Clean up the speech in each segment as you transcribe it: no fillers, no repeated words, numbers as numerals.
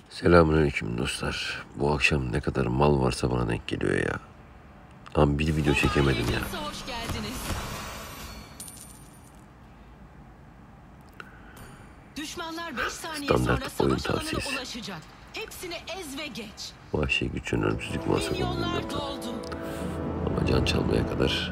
Selamünaleyküm dostlar. Bu akşam ne kadar mal varsa bana denk geliyor ya. Ama bir video çekemedim ya. Hoş geldiniz. Düşmanlar 5 saniye Standart sonra oyun savaş alanına tavsiyesi. ulaşacak. Hepsini ez ve geç. Vahşi güçün ölümsüzlük masa Milyonlar konumunda. doldu. Ama can çalmaya kadar.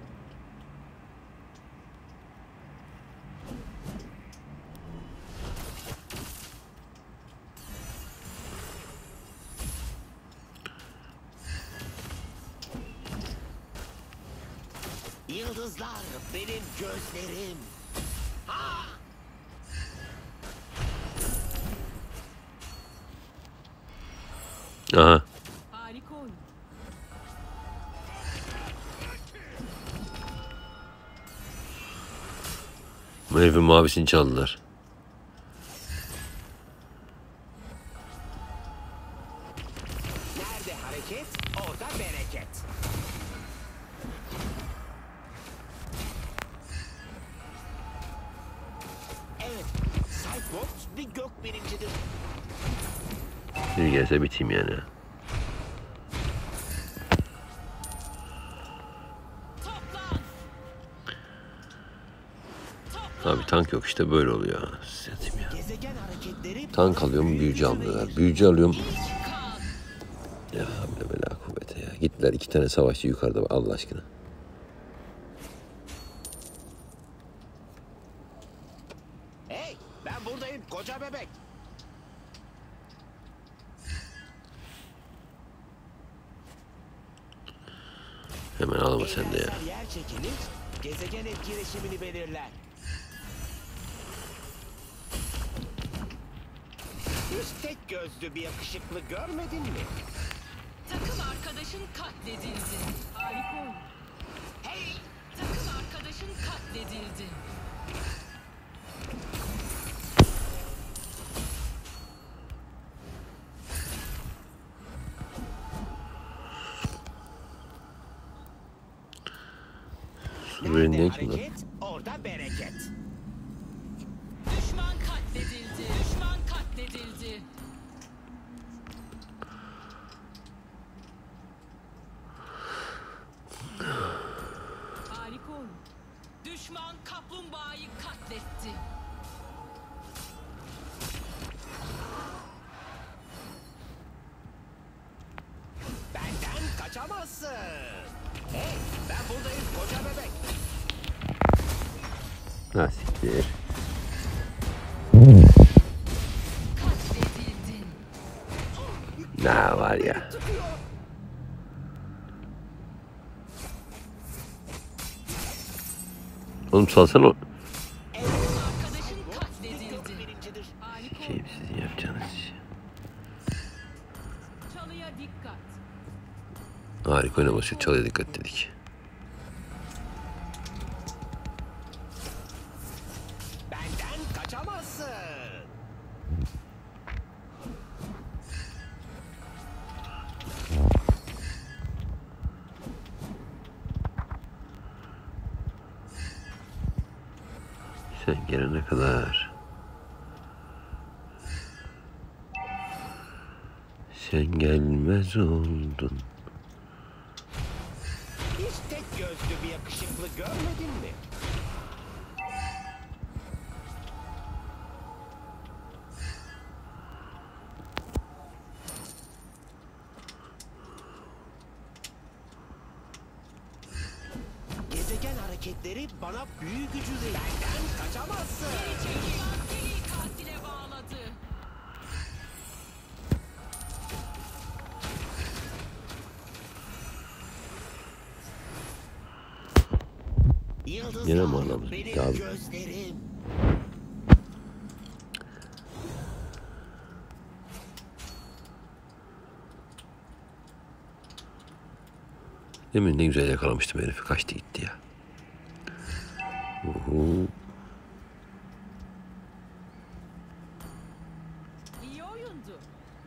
Yıldızlar benim gözlerim. Aha. Harika oyun. Bu herifin mavisini çaldılar. Nerede hareket, orada bereket. Evet, Cyclops bir gök bilimcidir. Bir gelse biteyim yani. Toplan. Abi tank yok işte böyle oluyor. Satayım ya. Gezegen hareketleri... Tank alıyorum, büyücü almıyorlar. Büyücü alıyorum. İlk kan. Ya hamle bela kuvvete ya. Gittiler 2 tane savaşçı yukarıda Allah aşkına. Hey, ben buradayım koca bebek. Hemen alma sen de ya. Evrensel yer çekimi gezegen etkileşimini belirler. Hiç tek gözlü bir yakışıklı görmedin mi? Takım arkadaşın katledildi. Harika oyun. Hey, Takım arkadaşın katledildi. Suriye'nin nerede ne ki lan? hareket, orada bereket. Düşman katledildi. Düşman katledildi. Harika oyun. Düşman kaplumbağayı katletti. Benden kaçamazsın. Hey, ben buradayım koca bebek. Ha siktir. Katledildin. Ne var ya. Oğlum salsana o. Arkadaşın Gök katledildi. bilimcidir. Harika oyun. Sikeyim sizin yapacağınız işi. Çalıya dikkat. Harika oynaması. Çalıya dikkat dedik. Benden kaçamazsın. Sen gelene kadar. Sen gelmez oldun. Hiç tek gözlü bir yakışıklı görmedin mi? Gezegen hareketleri bana büyü gücü verir. Benden kaçamazsın. Çekilen seni katile bağladı. Yıldızlar Yine mi anlamız benim bitti abi? gözlerim. Demin ne güzel yakalamıştım herifi. Kaçtı gitti ya. Uhu. İyi oyundu.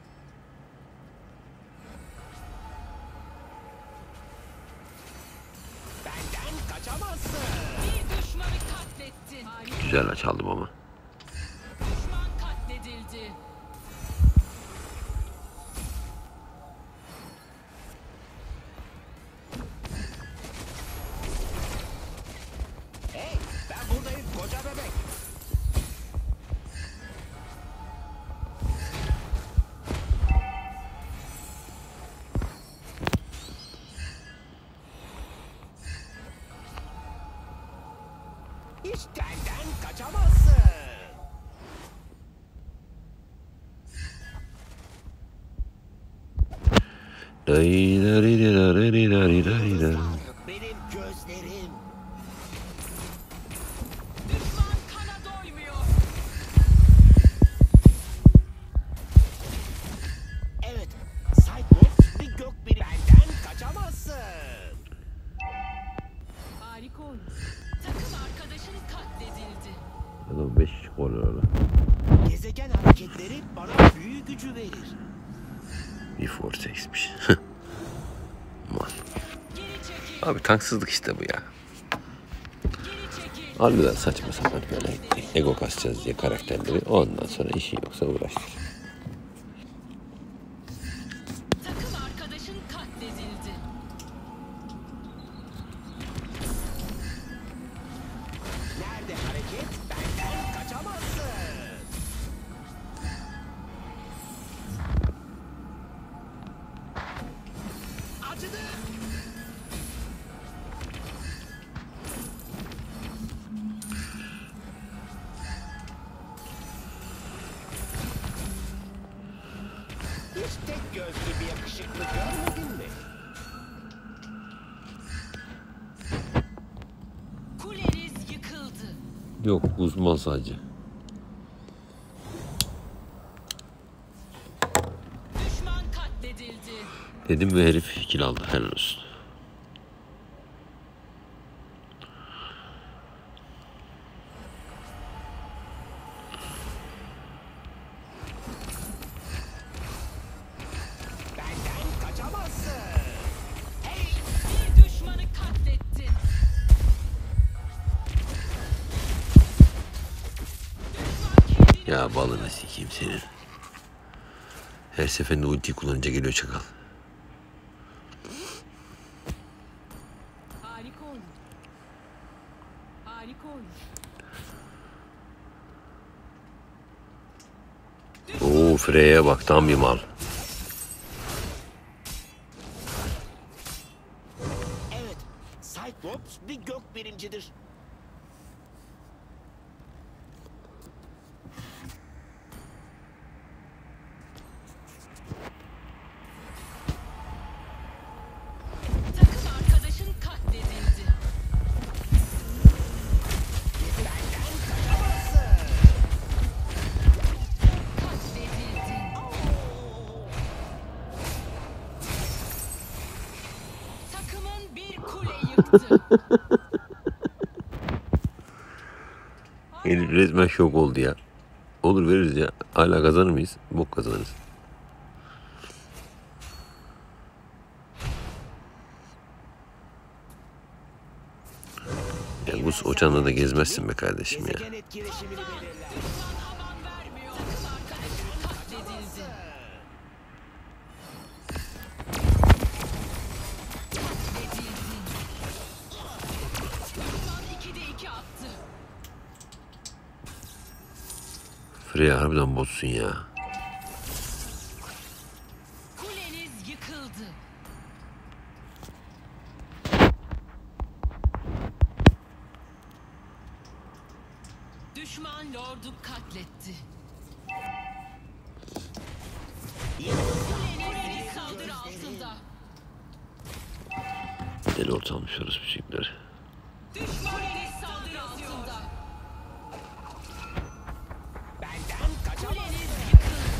Benden kaçamazsın. Bir düşmanı katlettin. Harika. Güzel çaldım ama. Düşman katledildi. Benden kaçamazsın. Benim gözlerim. Düşman kana doymuyor. Evet. Cyclops bir gök biri. Benden kaçamazsın. Harika oyun. Takım arkadaşın katledildi. Adam 5 gol öyle. Gezegen hareketleri bana büyü gücü verir. Bir Fortex'miş. Mal. Geri çekil. Abi tanksızlık işte bu ya. Geri çekil. Harbiden saçma sapan böyle ego kasacağız diye karakterleri. Ondan sonra işi yoksa uğraştır. Takım arkadaşın katledildi. Nerede hareket? Benden kaçamazsın. Acıdı. Hiç tek gözlü bir yakışıklı görmedin mi? Kuleniz yıkıldı. Yok uzman sadece. Düşman katledildi. Dedim ve herif kill aldı. Helal olsun. Benden kaçamazsın. Hey! Bir düşmanı katlettin. Düşman kendini Ya balını sikeyim senin. Her seferinde ulti kullanınca geliyor çakal. harika oyun. Harika oyun. Oo Freya'ya bak tam bir mal. Evet. Cyclops bir gök birimcidir. Takım arkadaşın katledildi. Benden kaçamazsın. Katledildi. Takımın bir kule yıktı. Herif resmen şok oldu ya. Olur veririz ya. Hala kazanır mıyız? Bok kazanırız. Ya bu uçanla da gezmezsin be kardeşim ya. Gezegen etkileşimini belirler. Düşman aman vermiyor. Takım arkadaşın katledildi. Katledildi. Düşman 2'de 2 attı. Freya harbiden botsun ya. Kuleniz yıkıldı. Düşman lordu katletti. Kuleniz saldırı altında. Deli ortalmış orası büyükleri. Kuleniz saldırı altında. Benden kaçamazsın. Kuleniz yıkıldı.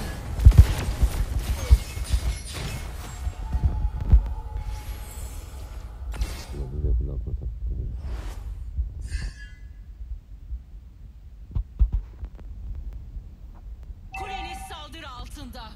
Kuleniz saldırı altında.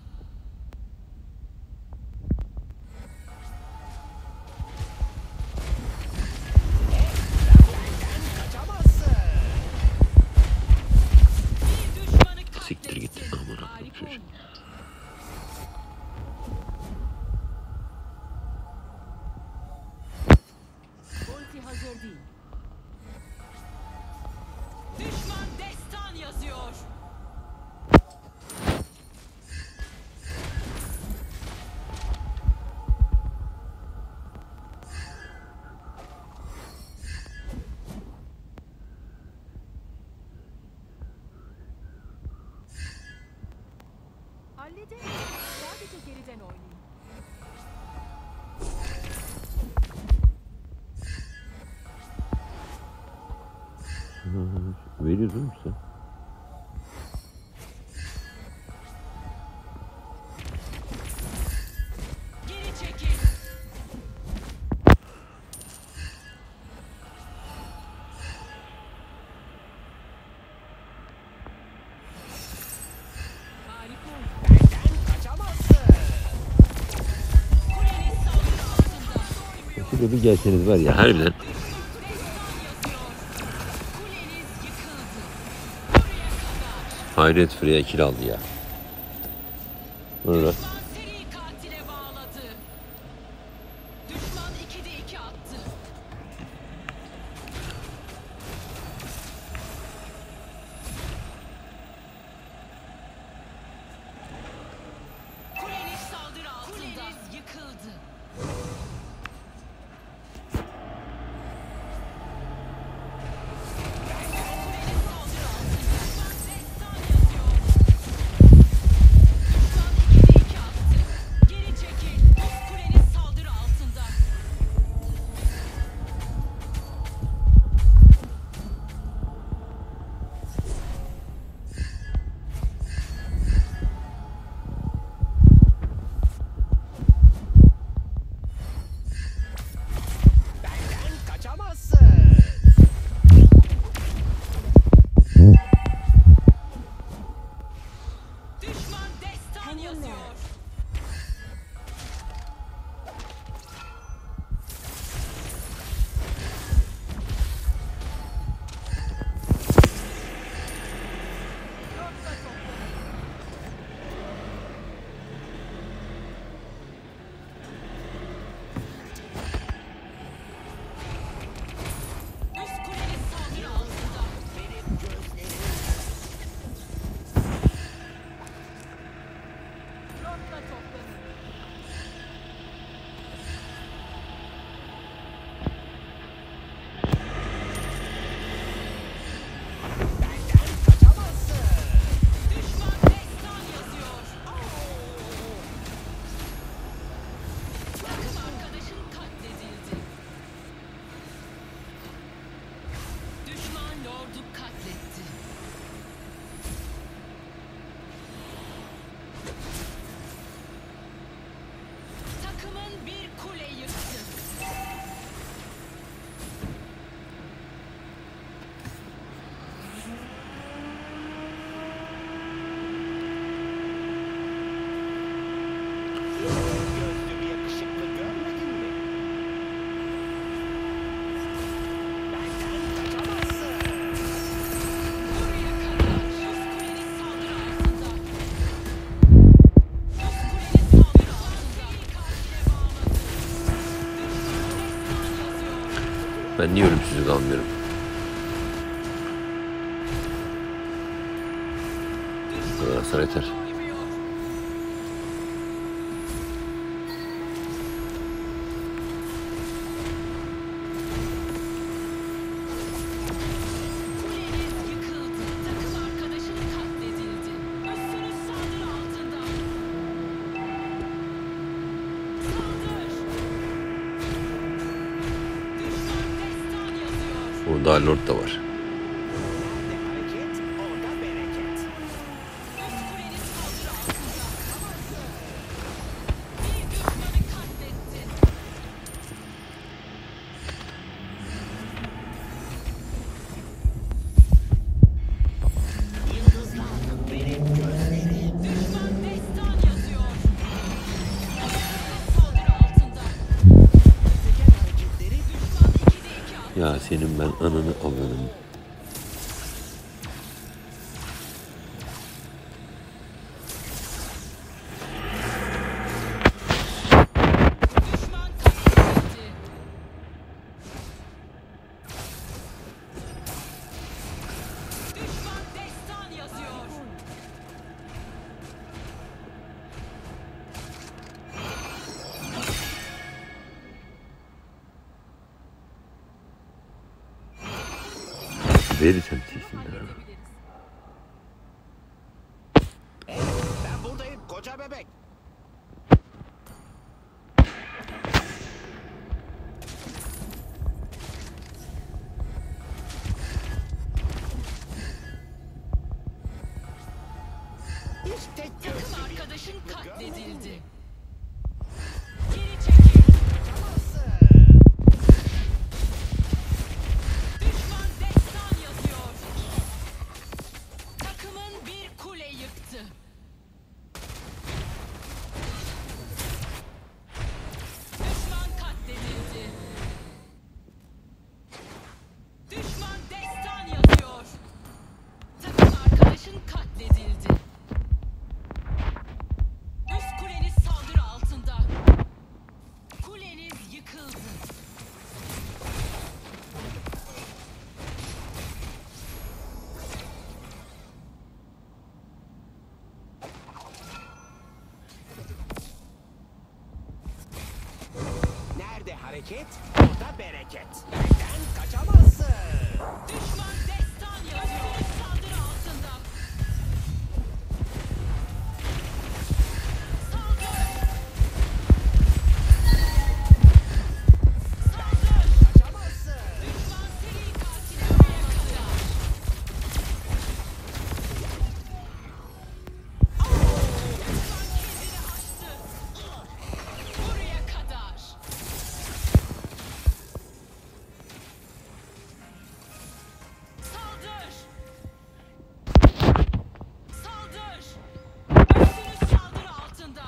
Hallederiz. Sadece geriden oynayın. Veriyoruz değil mi sen? Geri çekil. Harika oyun. Benden kaçamazsın. Kuleniz saldırı altında. Şurada bir gelseniz var ya harbiden. Destan yazıyor. Kuleniz yıkıldı. Buraya kadar. Hayret Freya kill aldı ya. Bunu da Düşman seri katile bağladı. Düşman 2'de 2 attı. Kuleniz saldırı altında. Kuleniz yıkıldı. Kuleniz saldırı altında. Destan yazıyor. Düşman 2'de 2 attı. Geri çekil. Buz kuleniz saldırı altında. Benden kaçamazsın. Düşman destan yazıyor. Buz kuleniz saldırı altında. Benim gözlerim. Lord'la toplanın. Benden kaçamazsın. Düşman destan yazıyor. Takım arkadaşın katledildi. Düşman lordu katletti. Takımın bir kule yıktı. Gözlü bir yakışıklı görmedin mi? Benden kaçamazsın. Buraya kadar. Buz kuleniz saldırı altında. Buz kuleniz saldırı altında. Katile bağladı. Düşman destan yazıyor. ben niye ölümsüzlük almıyorum? Bu kadar hasar yeter. Doymuyor. Kuleniz yıkıldı. Takım arkadaşın katledildi. Üstünüz saldırı altında. Saldır. Düşman destan yazıyor. O daha lord da var. Nerede hareket, orada bereket. Üst kuleniz saldırı altında. Bir düşmanı katletti. Yıldızlar benim gözlerim. Düşman destan yazıyor. Kuleniz saldırı altında. Teker hareketleri Düşman 2'de 2 attı. Ya senin ben ananı avradım. Düşman katledildi. Düşman destan yazıyor. Verirsem silsinler. Halledebiliriz. Ben buradayım koç. koca bebek. Hiç tek Takım gözlü bir arkadaşın yakışıklı görmedin katledildi. mi? Geri çekil. Kaçamazsın. Düşman destan yazıyor. Takımın bir kule yıktı. Düşman katledildi. Düşman destan yazıyor. Takım arkadaşın katledildi. Üst kuleniz saldırı altında. Kuleniz yıkıldı. Nerede hareket, orada bereket. Benden kaçamazsın. Düşman destan yazıyor. Saldırı altında. Saldır. Saldır. Kaçamazsın. Düşman seri katili buraya kadar. Düşman kendini aştı. Buraya kadar. Saldır. Saldır. Üstünüz saldırı altında.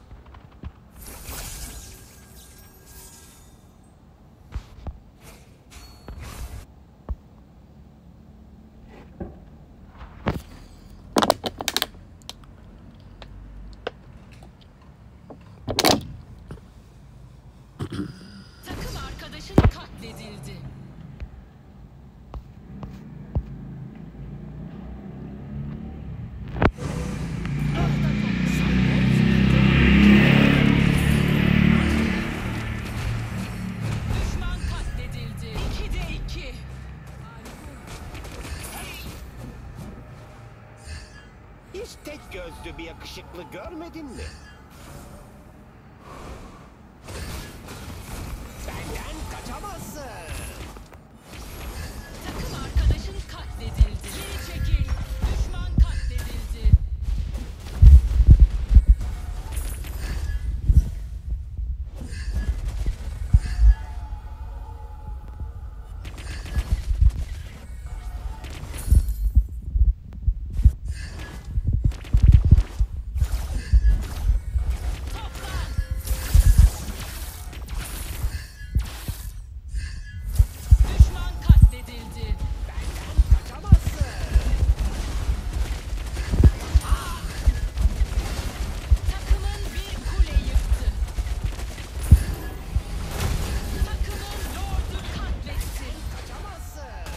Takım arkadaşın katledildi. Düşman katledildi. 2'de 2. Hiç tek gözlü bir yakışıklı görmedin mi? Benden kaçamazsın. Takım arkadaşın katledildi. Geri çekil. Düşman katledildi. Toplan. Düşman katledildi. Benden kaçamazsın. Takımın bir kule yıktı. Takımın lordu katletti. Kaçamazsın.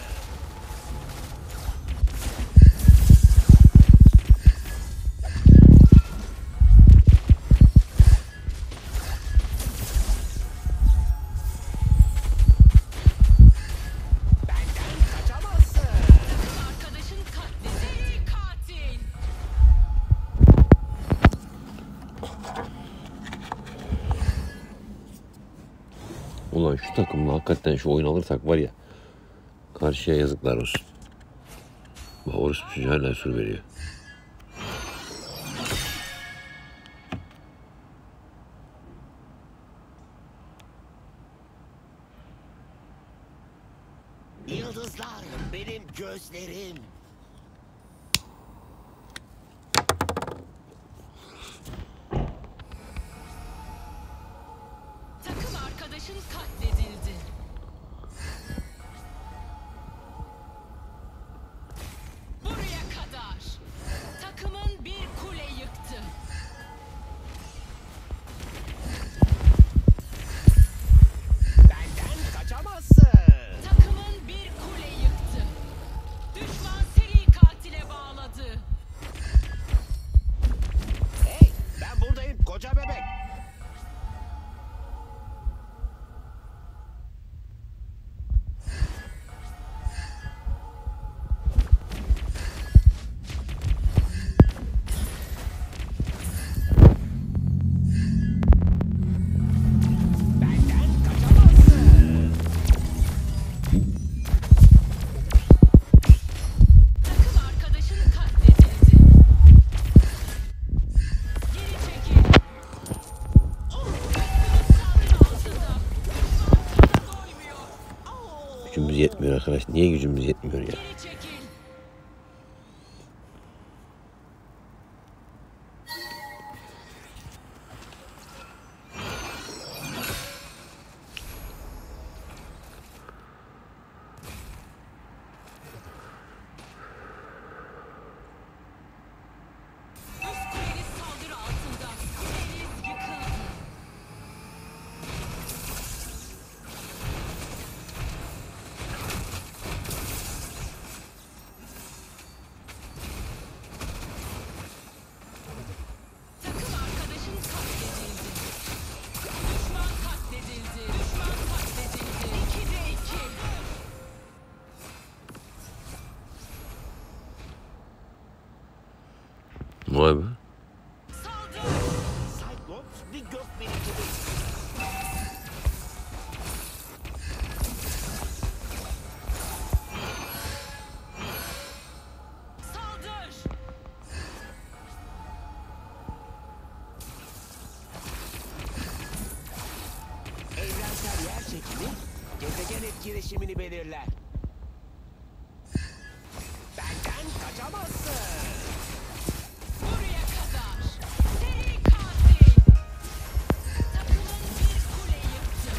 Benden kaçamazsın. Takım arkadaşın katledildi. Katil. Ulan şu takımla hakikaten şu oyun alırsak var ya, karşıya yazıklar olsun. Bak orospu çocuğu hala sur veriyor. Yıldızlar benim gözlerim. Takım arkadaşın katledildi. Buraya kadar. Takımın bir kule yıktı. Benden kaçamazsın. Takımın bir kule yıktı. Düşman gücümüz yetmiyor arkadaş. Niye gücümüz yetmiyor ya? Geri çekil. Üst kuleniz saldırı altında. Kuleniz yıkıldı. Takım arkadaşın katledildi. Düşman katledildi. Düşman katledildi. 2'de 2. Vay be. Saldır. Cyclops bir gök birikimi. Saldır. Evrensel yer çekimi gezegen etkileşimini belirler. Benden kaçamazsın. Buraya kadar. Seri katil. Takımın bir kule yıktı.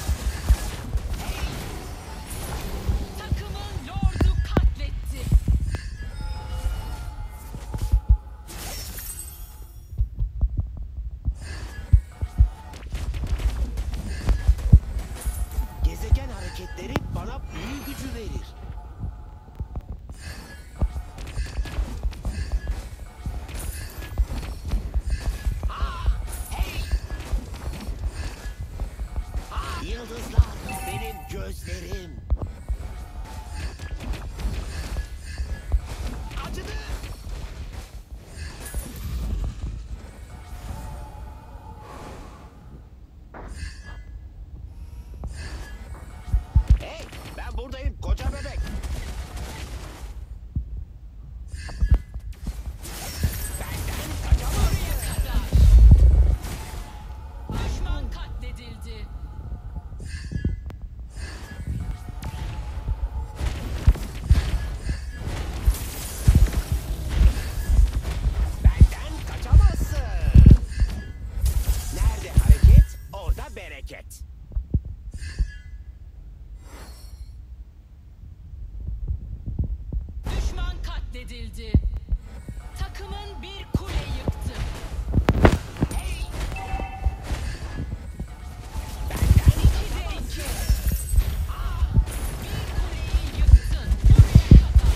Takımın lordu katletti. Gezegen hareketleri bana büyü gücü verir. Yıldızlar benim gözlerim. Acıdı. Hey, ben buradayım koca bebek. Benden kaçamazsın. Kadar. Düşman katledildi. Benden kaçamazsın. Nerede hareket, orada bereket. Düşman katledildi. Takımın bir kule yıktı. Benden 2'de 2. Bir kuleyi yıktın. Buraya kadar.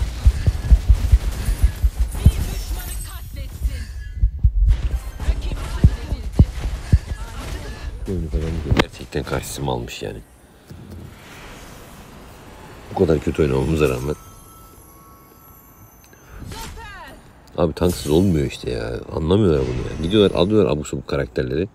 Bir düşmanı katlettin. Rakip katledildi. Oyunu kazanınca gerçekten karşısıma almış yani. Bu kadar kötü oynamamıza rağmen. Zafer. Abi tanksız olmuyor işte ya. Anlamıyorlar bunu ya. Gidiyorlar alıyorlar abuk sabuk karakterleri.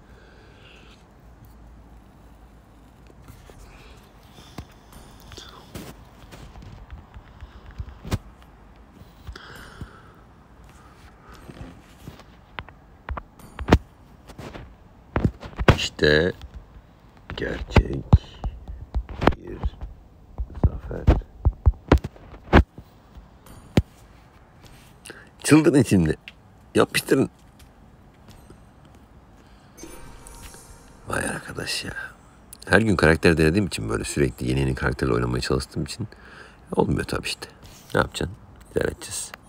İşte gerçek bir zafer. Çıldırın şimdi. Yapıştırın. Vay arkadaş ya. Her gün karakter denediğim için böyle sürekli yeni karakterle oynamaya çalıştığım için olmuyor tabii işte. Ne yapacaksın? İdare edeceğiz.